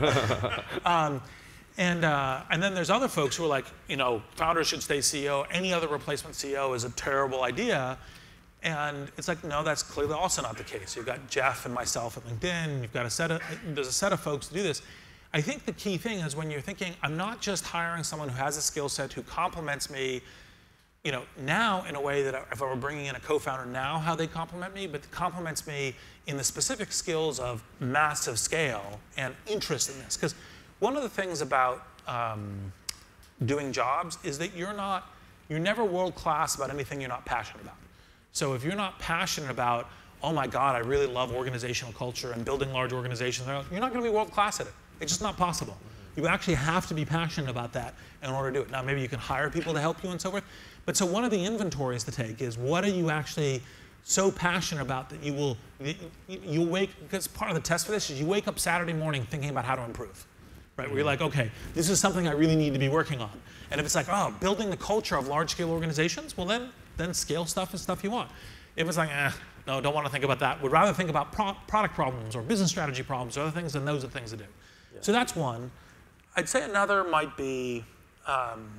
um, and, uh, and then there's other folks who are like, you know, founders should stay C E O. Any other replacement C E O is a terrible idea. And it's like, no, that's clearly also not the case. You've got Jeff and myself at LinkedIn. You've got a set of, there's a set of folks to do this. I think the key thing is when you're thinking, I'm not just hiring someone who has a skill set who complements me, you know, now in a way that if I were bringing in a co-founder now, how they complement me, but complements me in the specific skills of massive scale and interest in this. Because one of the things about um, doing jobs is that you're not, you're never world-class about anything you're not passionate about. So if you're not passionate about, oh my God, I really love organizational culture and building large organizations, you're not going to be world-class at it. It's just not possible. You actually have to be passionate about that in order to do it. Now, maybe you can hire people to help you and so forth. But so one of the inventories to take is, what are you actually so passionate about that you will, you wake, because part of the test for this is you wake up Saturday morning thinking about how to improve, right? Where you're like, okay, this is something I really need to be working on. And if it's like, oh, building the culture of large scale organizations, well then, then scale stuff is stuff you want. If it's like, eh, no, don't want to think about that. Would rather think about pro product problems or business strategy problems or other things, then those are the things to do. Yeah. So that's one. I'd say another might be um,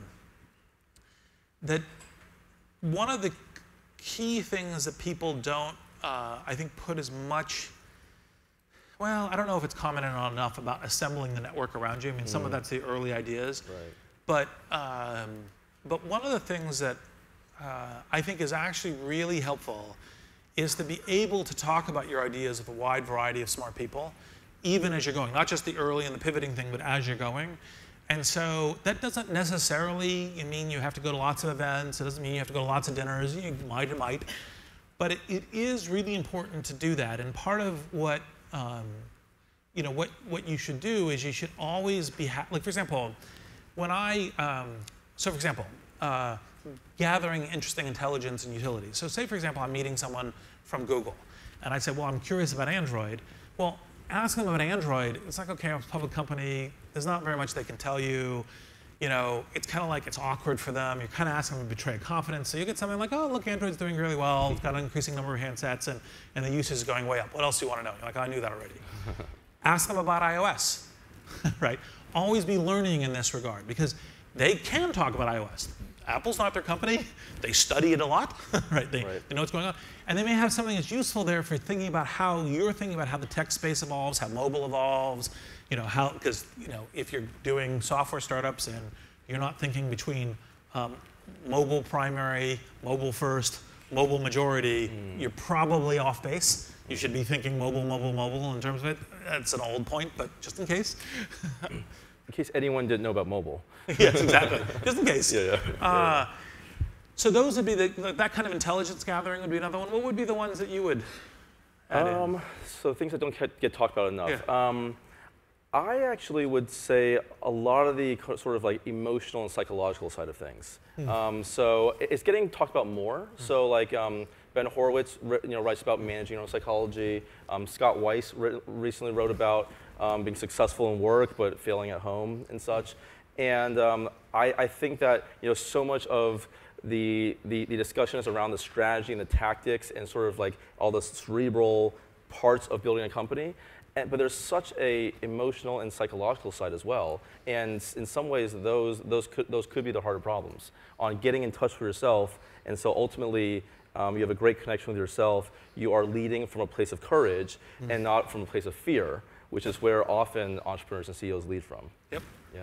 that one of the key things that people don't, uh, I think, put as much, well, I don't know if it's commented on enough about assembling the network around you. I mean, mm. some of that's the early ideas. Right. But, um, but one of the things that uh, I think is actually really helpful is to be able to talk about your ideas with a wide variety of smart people, even as you're going, not just the early and the pivoting thing, but as you're going. And so that doesn't necessarily mean you have to go to lots of events. It doesn't mean you have to go to lots of dinners. You might, it might. But it, it is really important to do that. And part of what, um, you know, what, what you should do is you should always be, ha like for example, when I, um, so for example, uh, gathering interesting intelligence and utilities. So say, for example, I'm meeting someone from Google. And I say, well, I'm curious about Android. Well, ask them about Android. It's like, okay, I'm a public company. There's not very much they can tell you. You know, it's kind of like it's awkward for them. You're kind of asking them to betray confidence. So you get something like, oh, look, Android's doing really well. It's got an increasing number of handsets, and, and the usage is going way up. What else do you want to know? You're like, oh, I knew that already. Ask them about iOS, right? Always be learning in this regard, because they can talk about iOS. Apple's not their company. They study it a lot, right? They, right. they know what's going on. And they may have something that's useful there for thinking about how you're thinking about how the tech space evolves, how mobile evolves, you know, how, because, you know, if you're doing software startups and you're not thinking between um, mobile primary, mobile first, mobile majority, mm. you're probably off base. You should be thinking mobile, mobile, mobile in terms of it. That's an old point, but just in case. In case anyone didn't know about mobile. Yes, exactly. Just in case. Yeah, yeah. Uh, So those would be the, that kind of intelligence gathering would be another one. What would be the ones that you would add um, in? So things that don't get, get talked about enough. Yeah. Um, I actually would say a lot of the sort of like emotional and psychological side of things. Mm. Um, so it's getting talked about more. Mm. So like um, Ben Horowitz, you know, writes about managing your own psychology. Um, Scott Weiss re recently wrote about um, being successful in work but failing at home and such. And um, I, I think that you know so much of the, the the discussion is around the strategy and the tactics and sort of like all the cerebral parts of building a company. And, but there's such a emotional and psychological side as well, and in some ways those those could those could be the harder problems on getting in touch with yourself. And so ultimately, um, you have a great connection with yourself. You are leading from a place of courage mm. and not from a place of fear, which is where often entrepreneurs and C E Os lead from. Yep. Yeah.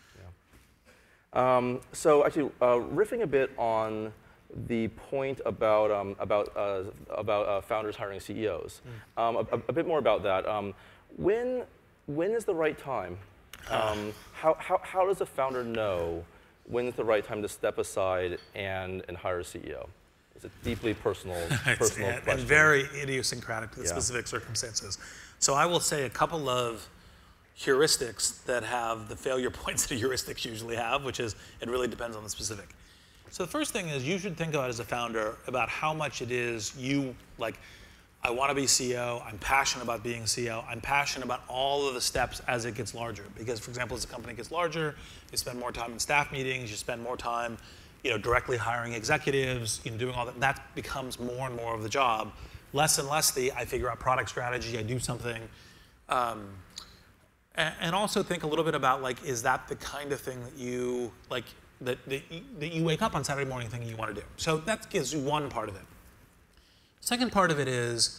Yeah. Um, so actually, uh, riffing a bit on the point about um, about uh, about uh, founders hiring C E Os. Mm. Um, a, a bit more about that. Um, when when is the right time? Um, how, how how does a founder know when is the right time to step aside and and hire a C E O? It's a deeply personal personal and, question. And very idiosyncratic to the yeah. specific circumstances. So I will say a couple of heuristics that have the failure points that heuristics usually have, which is it really depends on the specific. So the first thing is you should think about as a founder about how much it is you, like, I want to be C E O, I'm passionate about being C E O, I'm passionate about all of the steps as it gets larger. Because, for example, as the company gets larger, you spend more time in staff meetings, you spend more time you know, directly hiring executives, you know, doing all that. That becomes more and more of the job. Less and less the, I figure out product strategy, I do something. Um, and, and also think a little bit about, like, is that the kind of thing that you, like, That, that, you, that you wake up on Saturday morning thinking you want to do. So that gives you one part of it. Second part of it is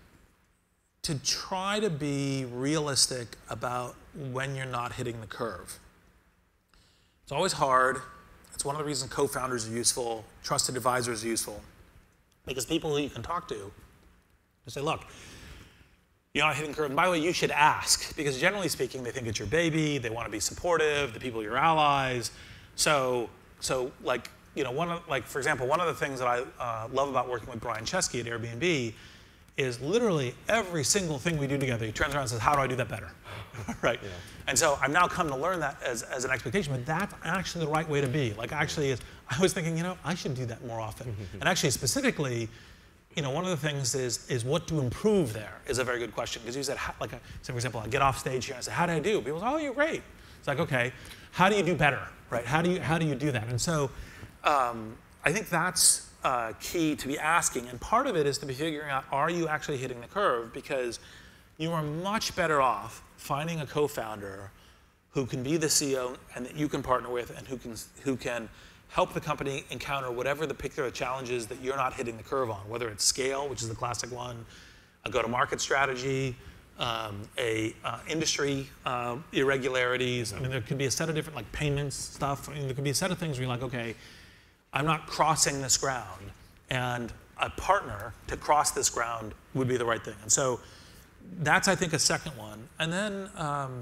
to try to be realistic about when you're not hitting the curve. It's always hard. It's one of the reasons co-founders are useful, trusted advisors are useful, because people who you can talk to, they say, look, you're not hitting the curve. And by the way, you should ask, because generally speaking, they think it's your baby, they want to be supportive, the people are your allies. So, so like, you know, one of, like, for example, one of the things that I uh, love about working with Brian Chesky at Airbnb is literally every single thing we do together, he turns around and says, how do I do that better, right? Yeah. And so I've now come to learn that as, as an expectation, but that's actually the right way to be. Like, actually, is, I was thinking, you know, I should do that more often. And actually, specifically, you know, one of the things is, is what to improve there is a very good question. Because you said, how, like, so for example, I get off stage here and I say, how did I do? People say, oh, you're great. It's like, okay, how do you do better? Right? How do you how do you do that? And so, um, I think that's uh, key to be asking. And part of it is to be figuring out: are you actually hitting the curve? Because you are much better off finding a co-founder who can be the C E O and that you can partner with, and who can who can help the company encounter whatever the particular challenges that you're not hitting the curve on. Whether it's scale, which is the classic one, a go-to-market strategy. Um, a uh, industry uh, irregularities. I mean, there could be a set of different, like, payments stuff. I mean, there could be a set of things where you're like, okay, I'm not crossing this ground, and a partner to cross this ground would be the right thing. And so that's, I think, a second one. And then um,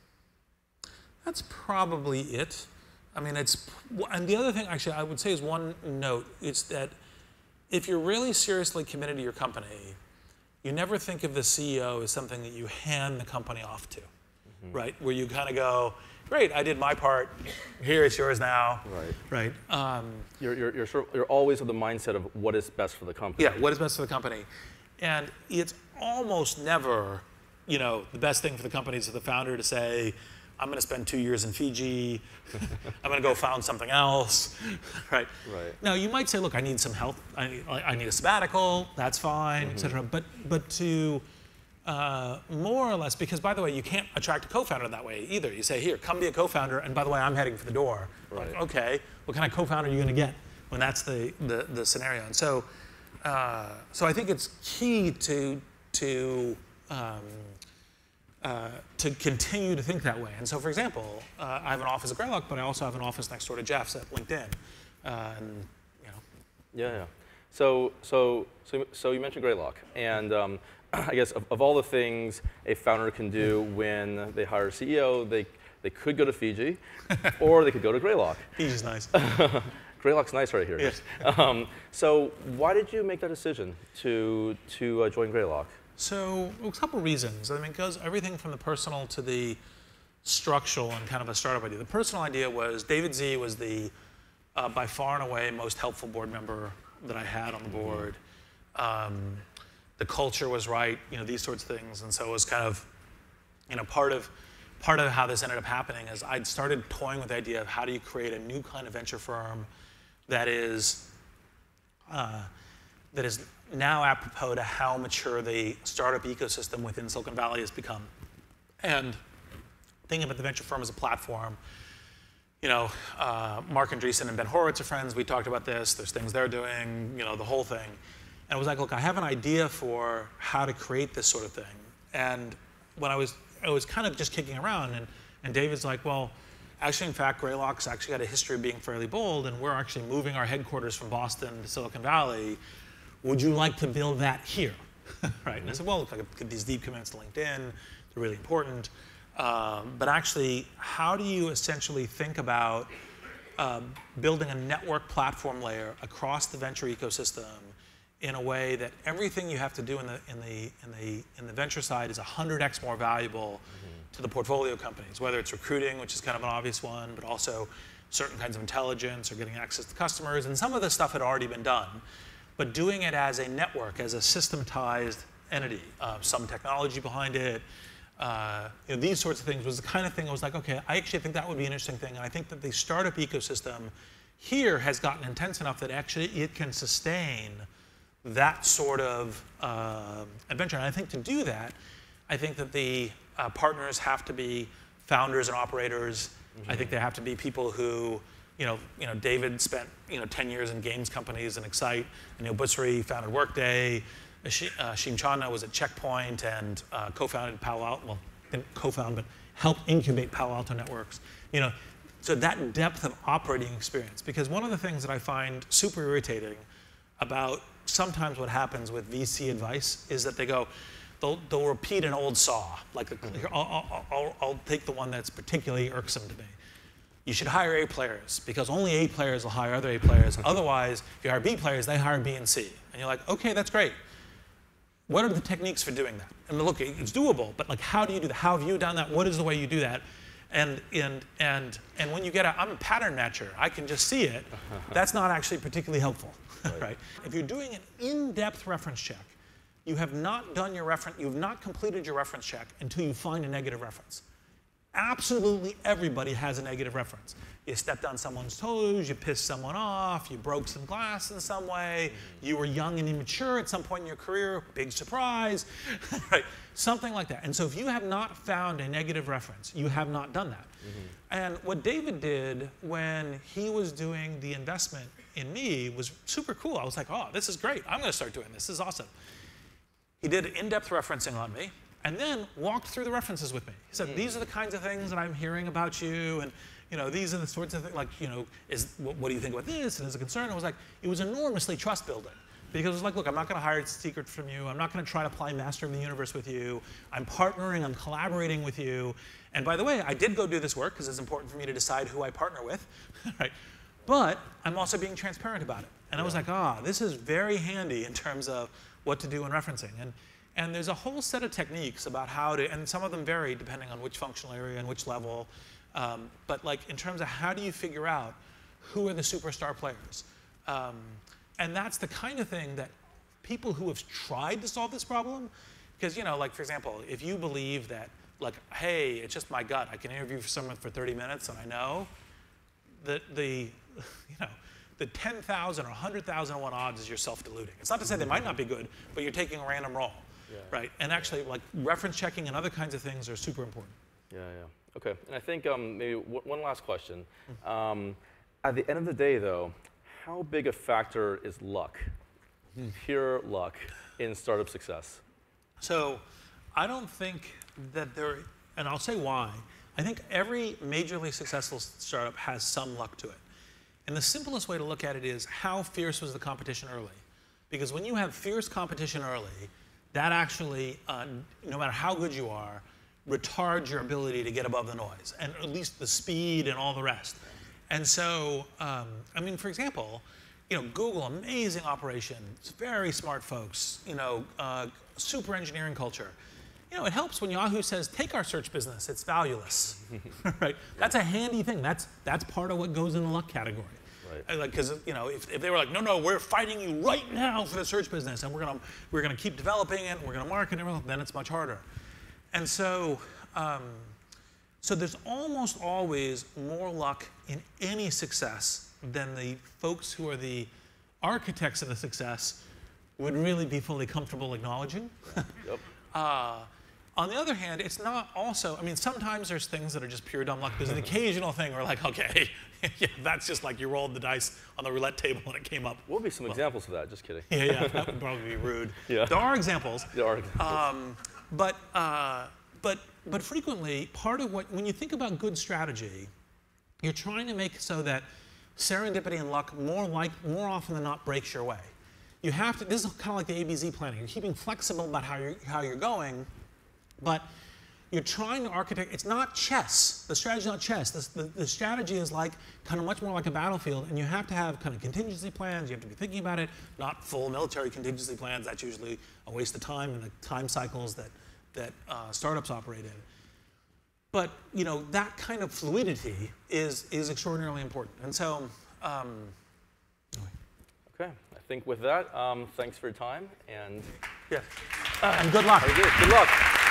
that's probably it. I mean, it's, and the other thing, actually, I would say is one note. It's that if you're really seriously committed to your company, you never think of the C E O as something that you hand the company off to, mm-hmm. right? Where you kind of go, great, I did my part, here it's yours now. Right. Right. Um, you're, you're, you're, sort of, you're always of the mindset of what is best for the company. Yeah, what is best for the company. And it's almost never, you know, the best thing for the company is for the founder to say, I'm going to spend two years in Fiji. I'm going to go found something else, right? Right. Now, you might say, look, I need some help. I, I need a sabbatical. That's fine, mm-hmm. et cetera. But, but to uh, more or less, because, by the way, you can't attract a co-founder that way either. You say, here, come be a co-founder, and by the way, I'm heading for the door. Right. Like, okay, what kind of co-founder are you going to get when that's the, the, the scenario? And so, uh, so I think it's key to, to um, Uh, to continue to think that way. And so, for example, uh, I have an office at Greylock, but I also have an office next door to Jeff's at LinkedIn. Uh, and, you know. Yeah, yeah. So, so, so, so you mentioned Greylock, and um, I guess of, of all the things a founder can do when they hire a C E O, they they could go to Fiji, or they could go to Greylock. Fiji's nice. Greylock's nice right here. Yes. Um, so why did you make that decision to, to uh, join Greylock? So a couple reasons. I mean, it goes everything from the personal to the structural and kind of a startup idea. The personal idea was David Z was the, uh, by far and away, most helpful board member that I had on the board. Um, the culture was right, you know, these sorts of things. And so it was kind of, you know, part of, part of how this ended up happening is I'd started toying with the idea of how do you create a new kind of venture firm that is, uh, that is now apropos to how mature the startup ecosystem within Silicon Valley has become. And thinking about the venture firm as a platform, you know, uh, Mark Andreessen and Ben Horowitz are friends. We talked about this. There's things they're doing, you know, the whole thing. And it was like, look, I have an idea for how to create this sort of thing. And when I was, I was kind of just kicking around, and, and David's like, well, actually, in fact, Greylock's actually got a history of being fairly bold, and we're actually moving our headquarters from Boston to Silicon Valley. Would you like to build that here? Right? And I said, well, look, I get these deep commitments to LinkedIn. They're really important. Um, but actually, how do you essentially think about um, building a network platform layer across the venture ecosystem in a way that everything you have to do in the in the in the in the venture side is one hundred x more valuable mm-hmm. to the portfolio companies, whether it's recruiting, which is kind of an obvious one, but also certain kinds of intelligence or getting access to customers, and some of this stuff had already been done, but doing it as a network, as a systematized entity, uh, some technology behind it, uh, you know, these sorts of things was the kind of thing I was like, okay, I actually think that would be an interesting thing, and I think that the startup ecosystem here has gotten intense enough that actually it can sustain that sort of uh, adventure. And I think to do that, I think that the uh, partners have to be founders and operators. Mm-hmm. I think they have to be people who, you know, you know, David spent you know ten years in games companies and Excite. And Neil Busseri founded Workday. Ashim Chandna was at Checkpoint and uh, co-founded Palo Alto. Well, didn't co-found, but helped incubate Palo Alto Networks. You know, so that depth of operating experience. Because one of the things that I find super irritating about sometimes what happens with V C advice is that they go, they'll, they'll repeat an old saw. Like, a, I'll, I'll, I'll, I'll take the one that's particularly irksome to me. You should hire A players because only A players will hire other A players. Otherwise, if you hire B players, they hire B and C. And you're like, okay, that's great. What are the techniques for doing that? And look, it's doable, but like, how do you do that? How have you done that? What is the way you do that? And, and, and, and when you get a, I'm a pattern matcher, I can just see it. That's not actually particularly helpful, right? right? If you're doing an in-depth reference check, you have not done your reference, you've not completed your reference check until you find a negative reference. Absolutely everybody has a negative reference. You stepped on someone's toes, you pissed someone off, you broke some glass in some way, you were young and immature at some point in your career, big surprise, right? Something like that. And so if you have not found a negative reference, you have not done that. Mm-hmm. And what David did when he was doing the investment in me was super cool. I was like, oh, this is great. I'm going to start doing this. This is awesome. He did in-depth referencing on me, and then walked through the references with me. He said, these are the kinds of things that I'm hearing about you, and you know, these are the sorts of things, like, you know, is, what, what do you think about this, and is a concern? I was like, it was enormously trust building. Because it was like, look, I'm not going to hire a secret from you. I'm not going to try to play master of the universe with you. I'm partnering, I'm collaborating with you. And by the way, I did go do this work because it's important for me to decide who I partner with, right? But I'm also being transparent about it. And I was like, ah, this is very handy in terms of what to do in referencing. And, and there's a whole set of techniques about how to, and some of them vary depending on which functional area and which level. Um, but like in terms of how do you figure out who are the superstar players? Um, and that's the kind of thing that people who have tried to solve this problem, because, you know, like, for example, if you believe that, like, hey, it's just my gut, I can interview for someone for thirty minutes and I know, the, the you know, the ten thousand or one hundred thousand to one odds is you're self-deluding. It's not to say they might not be good, but you're taking a random roll, yeah. right? And actually, like, reference checking and other kinds of things are super important. Yeah, yeah. Okay, and I think um, maybe w one last question. Um, at the end of the day, though, how big a factor is luck, mm. pure luck, in startup success? So I don't think that there, and I'll say why. I think every majorly successful startup has some luck to it. And the simplest way to look at it is how fierce was the competition early? Because when you have fierce competition early, that actually, uh, no matter how good you are, retards your ability to get above the noise, and at least the speed and all the rest. And so, um, I mean, for example, you know, Google, amazing operation, it's very smart folks, you know, uh, super engineering culture. You know, it helps when Yahoo says, take our search business, it's valueless, right? That's a handy thing. That's, that's part of what goes in the luck category. Right. Like, because, you know, if, if they were like, no, no, we're fighting you right now for the search business, and we're gonna, we're gonna keep developing it, and we're gonna market it, then it's much harder. And so, um, so there's almost always more luck in any success than the folks who are the architects of the success would really be fully comfortable acknowledging. Yep. uh, on the other hand, it's not also, I mean, sometimes there's things that are just pure dumb luck. There's an occasional thing where like, okay, yeah, that's just like you rolled the dice on the roulette table and it came up. What would be some well, examples of that? Just kidding. Yeah, yeah, that would probably be rude. Yeah. There are examples. There are examples. Um, but, uh, but, but frequently, part of what, when you think about good strategy, you're trying to make so that serendipity and luck more, like, more often than not breaks your way. You have to, this is kind of like the A B Z planning. You're keeping flexible about how you're, how you're going, but you're trying to architect, it's not chess. The strategy is not chess. The, the, the strategy is like, kind of much more like a battlefield, and you have to have kind of contingency plans. You have to be thinking about it, not full military contingency plans. That's usually a waste of time and the time cycles that, that uh, startups operate in. But, you know, that kind of fluidity is, is extraordinarily important. And so, um, okay, I think with that, um, thanks for your time, and yeah, uh, and good luck. Good luck.